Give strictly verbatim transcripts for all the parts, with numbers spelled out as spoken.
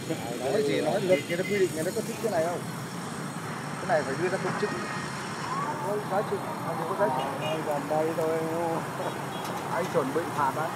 Nói gì nói luật người ta quy định, người ta có thích cái này không? Cái này phải đưa ra công chứng. Có giá trị, có giá trị. Gần đây tôi anh chuẩn bị phạt đấy.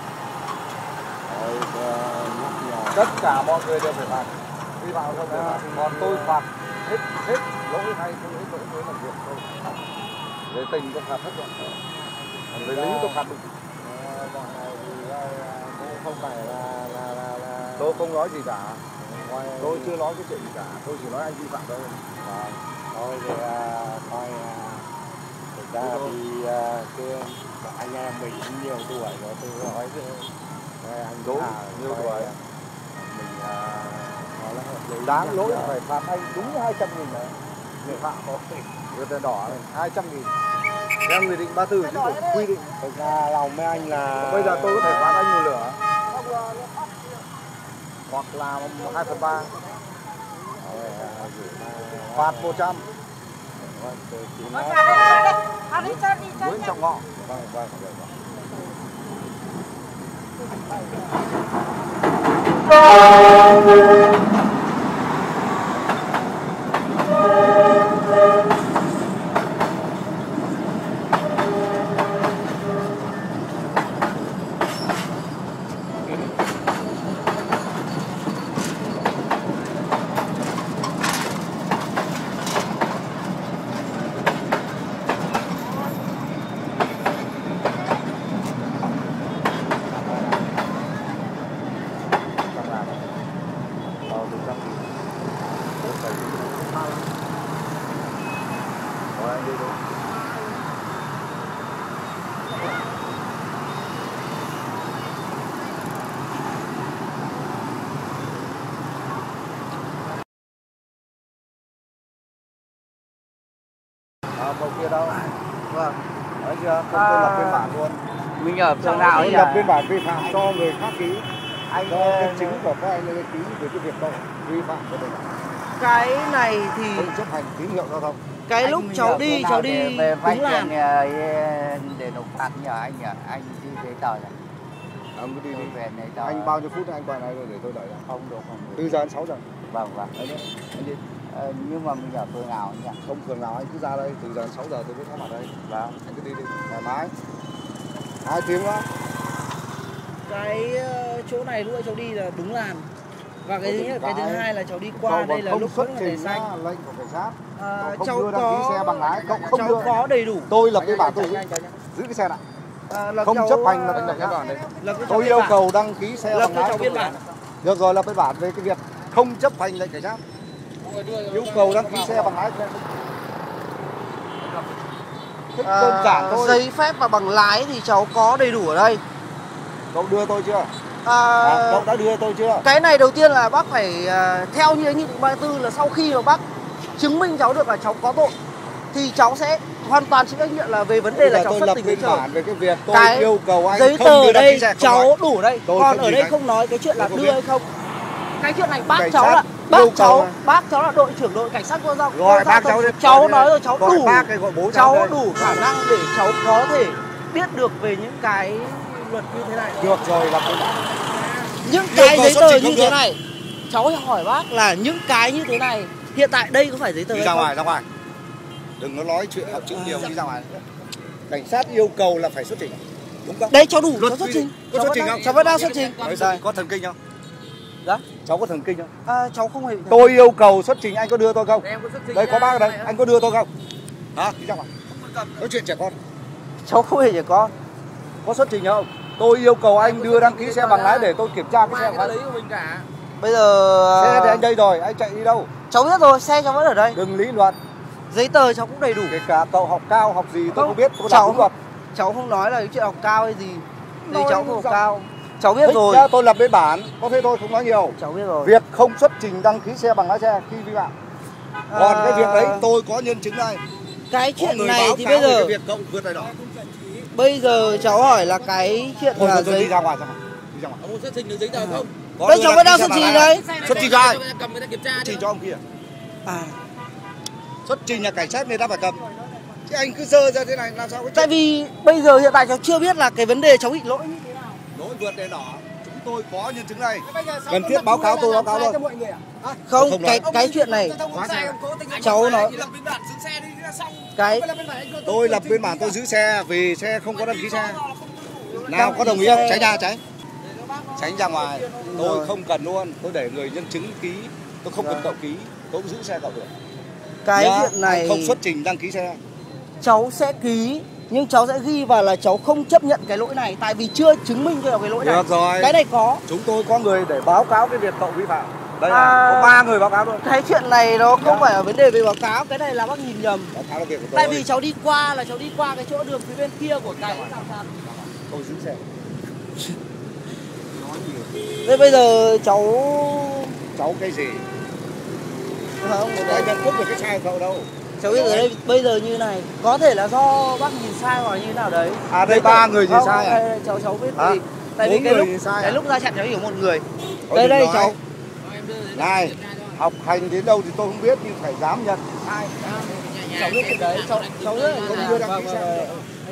Tất cả mọi người đều phải phạt. Đi vào không phải phạt. Còn tôi phạt hết hết lỗi hay không hết lỗi mới làm việc thôi. Về tình tôi phạt hết rồi. Còn về lý tôi phạt được. Bọn này thì cũng không phải là, là, là, là... Tôi không nói gì cả. Ngoài... Tôi chưa nói cái chuyện gì cả. Tôi chỉ nói anh vi phạm thôi. Vâng. Thôi thì coi thực ra thì cái anh em mình cũng nhiều tuổi rồi, tôi nói với anh đúng nhiều tuổi mình nói là hợp lý. Đáng lỗi phải phạt anh đúng hai trăm nghìn đấy. Người phạm có vượt đèn đỏ này hai trăm nghìn. Theo nghị định ba mươi tư chính phủ quy định. Thực ra lòng với anh là bây giờ tôi có thể phạt anh một lửa hoặc là hai phần ba, phạt một trăm. Nguyễn Trọng Ngọ. Vâng, vâng, màu kia đâu? Vâng. Đấy chưa? Tôi, tôi lập biên bản luôn. Mình ở phường nào ấy? Lập biên bản vi phạm cho người khác ký. Anh cho cái chứng của các anh ký về cái việc vi phạm của mình. Cái này thì không chấp hành tín hiệu giao thông. Cái anh lúc cháu đi, cháu đi về vay làm để nộp phạt nhờ anh nhờ anh đi giấy tờ này. Ông cứ đi đi. Về này tờ. Anh bao nhiêu phút anh qua này để tôi đợi ra? Không được, không được. Từ giờ đến sáu giờ. Vâng, vâng. Đấy nhé. Anh đi. Ờ, nhưng mà mình ở phường nào nhỉ? Không phường nào, anh cứ ra đây, từ giờ đến sáu giờ tôi mới có mặt đây. Vâng, anh cứ đi đi, thoải mái. Hai tiếng nữa. Cái chỗ này lúc nãy cháu đi là đúng làn. Và cái thứ nhất, cái thứ hai là cháu đi qua đây là lúc xuất trình ra lệnh của cảnh sát. À, không cháu đưa đăng có ký xe bằng lái, cậu không cháu đưa. có đầy đủ. Tôi lập cái bản tôi giữ, giữ cái xe lại. À, là không cháu, chấp hành là anh lập cái bản đấy. Tôi yêu bản. cầu đăng ký xe lập bằng lái. cháu biên bản. Được rồi, lập cái bản về cái việc không chấp hành lệnh cảnh sát. Yêu cầu đăng ký xe bằng lái. À, đơn giản thôi. Giấy phép và bằng lái thì cháu có đầy đủ ở đây. Cậu đưa tôi chưa? À, à, cậu đã đưa tôi chưa? Cái này đầu tiên là bác phải uh, theo như nghị định ba mươi tư là sau khi mà bác chứng minh cháu được là cháu có tội thì cháu sẽ hoàn toàn chịu trách nhiệm là về vấn đề là cháu xuất trình giấy tờ. Về cái việc tôi cái yêu cầu anh giấy không tờ đưa ở đây xe, cháu nói. đủ đây. Tôi Còn ở đây anh. không nói cái chuyện là tôi đưa hay không. Cái chuyện này bác cảnh cháu là bác cháu à. bác cháu là đội trưởng đội cảnh sát giao thông. Gọi bác cháu đến. Cháu nói rồi cháu đủ. Bác cái gọi bố cháu cháu đủ khả năng để cháu có thể biết được về những cái luật như thế này. Được rồi, lập biên bản. Những cái giấy tờ như thế này, cháu hỏi bác là những cái như thế này hiện tại đây có phải giấy tờ đi hay ra không? ngoài, ra ngoài. Đừng có nói chuyện học chữ nhiều, đi ra ngoài. Cảnh sát yêu cầu là phải xuất trình. Đúng không? Đây cháu đủ, cháu xuất trình. Có xuất trình không? Cháu vẫn đang xuất trình. Có thần kinh không? Dạ? Cháu có thần kinh không? À, cháu không hề. Tôi yêu cầu xuất trình, anh có đưa tôi không? Em có xuất trình. Đây có bác ở đây, anh có đưa tôi không? Hả? Đi ra ngoài. Nói chuyện trẻ con. Cháu không hề trẻ con. Có xuất trình không? Tôi yêu cầu anh đưa đăng ký xe bằng lái để tôi kiểm tra cái xe của anh. Lấy của mình cả. Bây giờ xe thì anh đây rồi, anh chạy đi đâu? Cháu biết rồi, xe cháu vẫn ở đây. Đừng lý luận. Giấy tờ cháu cũng đầy đủ. Kể cả cậu học cao học gì tôi không biết, tôi cháu đúng luật. Cháu không nói là cái chuyện học cao hay gì. Thì cháu không học cao. Cháu biết thích rồi. Ra, tôi lập biên bản, có thế thôi không nói nhiều. Cháu biết rồi. Việc không xuất trình đăng ký xe bằng lái xe khi vi phạm. Còn à... cái việc đấy tôi có nhân chứng đây. Cái chuyện này thì bây giờ cái việc cậu vượt đèn đỏ. Bây giờ cháu hỏi là cái chuyện thôi, là thôi, giấy đi ra ngoài ra ngoài. Đi ra ngoài. Ông xuất trình được giấy tờ không? Có đây cháu vẫn đang xuất trình đấy. Xuất trình cho ai? Cầm người ta kiểm tra. Xuất trình cho ông kia. À. Xuất trình là cảnh sát người ta phải cầm. Chứ anh cứ dơ ra thế này làm sao có. Tại vì bây giờ hiện tại cháu chưa biết là cái vấn đề cháu bị lỗi như thế nào. Lỗi vượt đèn đỏ, trúng tôi có nhân chứng này. Cần thiết báo cáo tôi báo cáo luôn. Không, Không cái nói. cái chuyện này cháu nói cái Tôi lập biên bản tôi giữ xe vì xe không có đăng ký xe. Nào có đồng ý không? Tránh ra tránh. Tránh ra ngoài. Tôi không cần luôn. Tôi để người nhân chứng ký. Tôi không cần cậu ký. Tôi cũng giữ xe cậu được. cái Nhá, chuyện này anh không xuất trình đăng ký xe. cháu sẽ ký nhưng cháu sẽ ghi vào là cháu không chấp nhận cái lỗi này tại vì chưa chứng minh được cái lỗi này. Được rồi. Cái này có. Chúng tôi có người để báo cáo cái việc cậu vi phạm. Đây À, là có ba người báo cáo luôn. Cái chuyện này nó không Dạ. phải là vấn đề về báo cáo, cái này là bác nhìn nhầm. Báo cáo là việc của tôi. Tại vì cháu đi qua là cháu đi qua cái chỗ đường phía bên kia của cái rào chắn. tôi giữ xe. Nói nhiều. Thế bây giờ cháu Cháu cái gì? không, Tôi nhận thức được cái sai của cậu đâu. cháu biết rồi đây bây giờ như này có thể là do bác nhìn sai hoặc như thế nào đấy. À đây ba người nhìn Không, sai à? đây, cháu cháu biết Hả? vì tại vì Bốn cái người lúc nhìn sai cái à? lúc ra chặn cháu hiểu một người. Thôi Đây đừng đây nói. cháu. Này, học hành đến đâu thì tôi không biết nhưng phải dám nhận sai. Cháu biết cái đấy, cháu cháu rất là Không đưa đăng ký xe.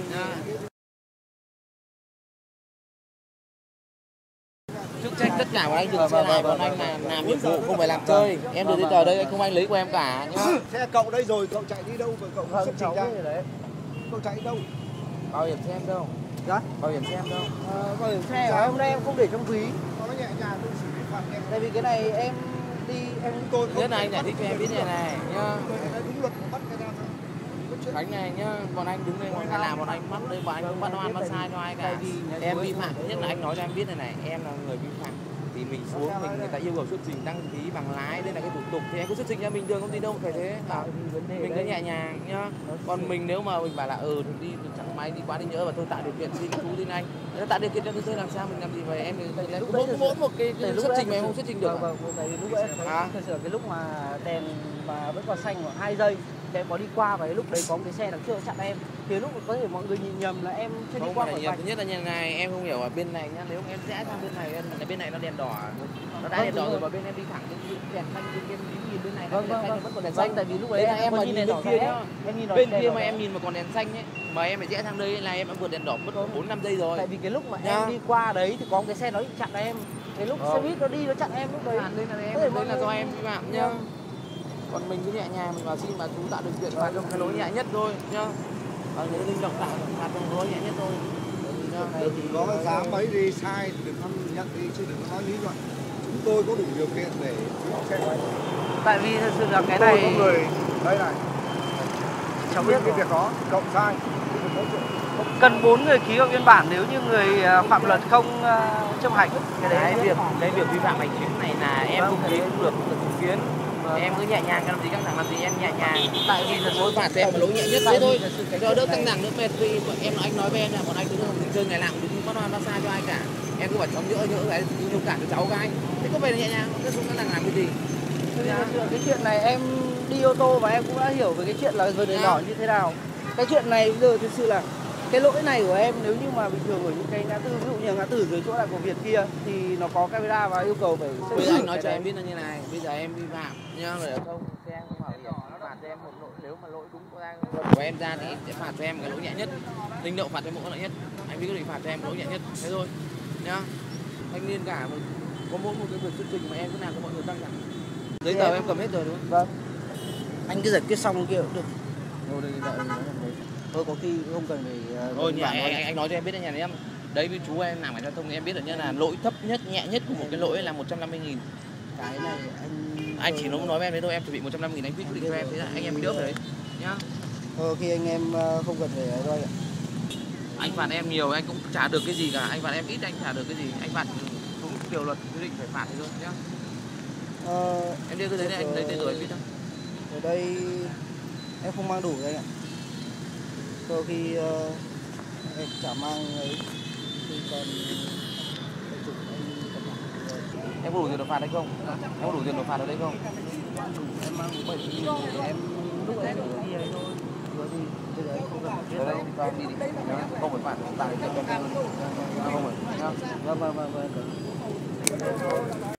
Chức trách tất cả bọn anh dừng xe này, bọn anh là làm nhiệm vụ không phải làm chơi. Em đưa giấy tờ đây không anh lấy của em cả nhá. Xe cậu đây rồi, cậu chạy đi đâu mà cậu không xuất cháu trình ra? biết rồi đấy. Cậu chạy đi đâu? Bảo hiểm xe em đâu? Dạ? Bảo hiểm xe em đâu? Ờ, bảo hiểm xe ở hôm nay em không để trong ví. Nó nhẹ nhàng tôi xử lý phạt em. Tại vì cái này em đi em Tôi Nhất là anh giải thích cho em biết này này nhá. đúng luật bắt cái ra. Khánh này nhá, bọn anh đứng đây mọi ngày làm bọn anh bắt đây bọn anh không bắt oan bắt sai cho ai cả. Em vi phạm nhất là anh nói cho em biết này này, em là người vi phạm thì mình xuống mình người ta yêu cầu xuất trình đăng ký bằng lái đây là cái thủ tục thì em cứ xuất trình ra bình thường, không gì đâu phải thế. À, mình cứ nhẹ nhàng nhá. Còn mình nếu mà mình bảo là ừ thì đi chẳng may đi quá đi nhỡ và tôi tạo điều kiện xin chú tin anh, nếu tạo điều kiện cho tôi làm sao mình làm gì vậy em thì mỗi mỗi một cái xuất trình mà em không xuất trình được. Vâng, vâng, tại vì lúc đấy em À? thấy cái lúc mà đèn mà vẫn còn xanh khoảng hai giây thì em có đi qua và cái lúc đấy có một cái xe đằng trước chặn em thì lúc có thể mọi người nhìn nhầm là em chưa đi Không qua phải khỏi nhiều, vạch. thứ nhất là như này em không hiểu ở bên này nhá, nếu em rẽ sang bên này em là bên này nó đèn đỏ, nó đã Vâng, đèn đỏ đúng rồi rồi. mà bên em đi thẳng cái đèn xanh bên kia em nhìn bên này Vâng, đèn vâng, xanh vâng. vẫn còn đèn Vâng, xanh. tại vì lúc Đấy đấy là em có mà nhìn nhìn đèn bên đỏ kia rẽ. nhá, Em nhìn đỏ bên đèn kia đỏ mà rẽ. em nhìn mà còn đèn xanh ấy mà em phải rẽ sang đây là em đã vượt đèn đỏ mất bốn năm giây rồi. Tại vì cái lúc mà Nhá. em đi qua đấy thì có một cái xe nó định chặn em. Cái lúc xe buýt nó đi nó chặn em lúc đấy. Hẳn đây là em, Có thể đây mọi là người- do em vi phạm nhá. Còn mình cứ nhẹ nhàng mình vào xin mà chú tạo điều kiện phạt trong cái lỗi nhẹ nhất thôi nhá. Còn nếu linh động tạo phạt trong lỗi nhẹ nhất thôi. Đừng có dám mấy đi sai thì đừng có nhận đi chứ đừng có nói lý luận. Chúng tôi có đủ điều kiện để giữ xe của anh. Tại vì thật sự là cái Tôi này có người đây này. cháu Chứng biết minh cái rồi. việc đó, cậu sai. Đừng có chuyện. Cần bốn người ký vào biên bản nếu như người à, phạm luật không à, chấp hành. Cái đấy Cái em biết. việc cái việc vi phạm hành chính này là em không ký cũng được, cũng được chứng kiến. Em cứ nhẹ nhàng làm gì căng thẳng làm gì em nhẹ nhàng. Tại vì thật sự phạt em là lỗi nhẹ nhất thế thôi. Cho đỡ căng thẳng đỡ mệt vì em nói anh nói với em là bọn anh cứ không chơi ngày làm đừng có nó sai cho ai cả. Em cứ bảo cháu nhỡ nhỡ cái thông cảm cho cháu cái. Thế có phải là nhẹ nhàng không? Cái xuống căng thẳng làm cái gì? Thế nên là cái chuyện này em đi ô tô và em cũng đã hiểu về cái chuyện là vượt đèn đỏ như thế nào. Cái chuyện này bây giờ thực sự là cái lỗi này của em nếu như mà bình thường ở những cái ngã tư ví dụ như ngã tư dưới chỗ lại của Việt kia thì nó có camera và yêu cầu phải Bây giờ anh nói cho em biết là như này, bây giờ em vi phạm nhá, rồi không xe không bảo hiểm phạt cho em một lỗi, nếu mà lỗi đúng của anh của em ra thì sẽ phạt cho em cái lỗi nhẹ nhất, linh động phạt cho em một cái lỗi nhẹ nhất, anh biết cái gì phạt cho em lỗi nhẹ nhất, thế thôi nhá. Thanh niên cả mình có mỗi một cái việc xuất trình mà em cứ làm cho mọi người căng thẳng. Giấy tờ em cầm hết rồi đúng không? Vâng. Anh cứ giải quyết xong kia cũng được. Thôi đây đợi Thôi có khi không cần phải uh, thôi nhà anh, anh, anh nói cho em biết nhà em đấy với chú em làm cảnh giao thông thì em biết được nhá là lỗi thấp nhất nhẹ nhất của một cái lỗi là một trăm năm mươi nghìn. cái này anh Anh chỉ nói với em thế thôi, em chuẩn bị một trăm năm mươi nghìn anh viết quyết định cho em thế là anh em biết được đấy nhá. thôi khi anh em uh, không cần phải ấy thôi ạ. Anh phạt em nhiều anh cũng trả được cái gì cả, anh phạt em ít anh trả được cái gì, anh phạt đúng điều luật quy định phải phạt thế thôi nhá. Ờ, Em đưa cái giấy này anh lấy tên rồi anh viết đâu. ở đây em không mang đủ đây ạ. Đôi khi uh, em chả mang ấy thì còn Em có đủ tiền nộp phạt hay không? Em có đủ tiền nộp phạt ở đây không? em mang bảy mươi nghìn thì em lúc em đi ấy thôi. Có gì bây giờ anh không cần biết Ở đây đâu. cho em đi đi. Không phải phạt, tại tiền cho em. Không phải nhá. Vâng vâng vâng vâng.